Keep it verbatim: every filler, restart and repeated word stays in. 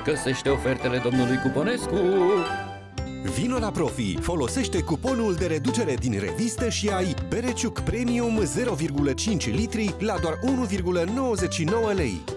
Găsește ofertele domnului Cuponescu! Vino la Profi, folosește cuponul de reducere din revistă și ai bere Ciuc Premium zero virgulă cinci litri la doar unu virgulă nouăzeci și nouă lei.